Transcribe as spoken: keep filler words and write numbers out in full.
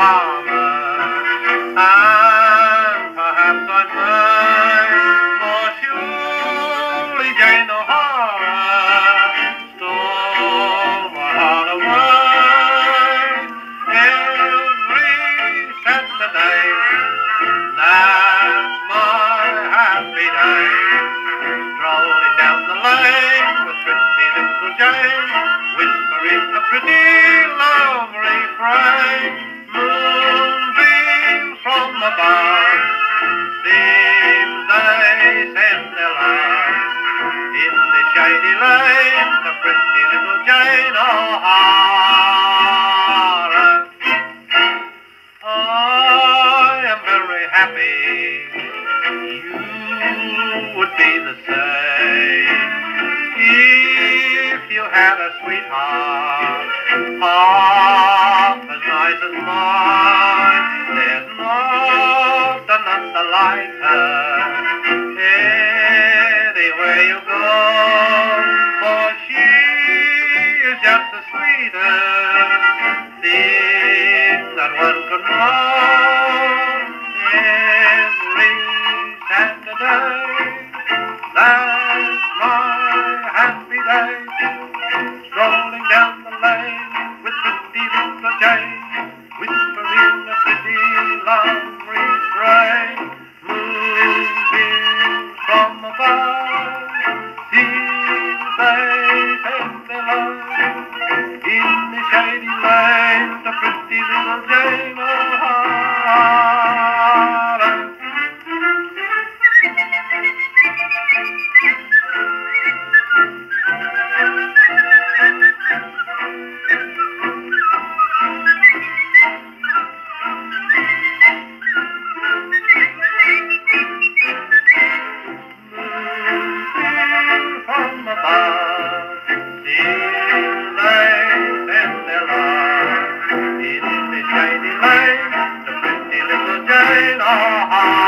farmer, and perhaps I may, for surely Jane O'Hara stole my heart away every Saturday. That's my happy day, strolling down the lane with pretty little Jane, whispering a pretty love refrain. Moonbeams from above seems they send their love in the shady lane to pretty little Jane O'Hara. I am very happy, you would be the same if you had a sweetheart half as nice as mine. There's not another like her anywhere you go, for she is just the sweetest thing that one could know. Every Saturday, that's my happy day, strolling down the lane with pretty little Jane, whispering a pretty love refrain. Moonbeams from above seem they send their love in the shady lane to pretty little Jane O'Hara. From above, seem they send their love in the shady lane to pretty little Jane O'Hara.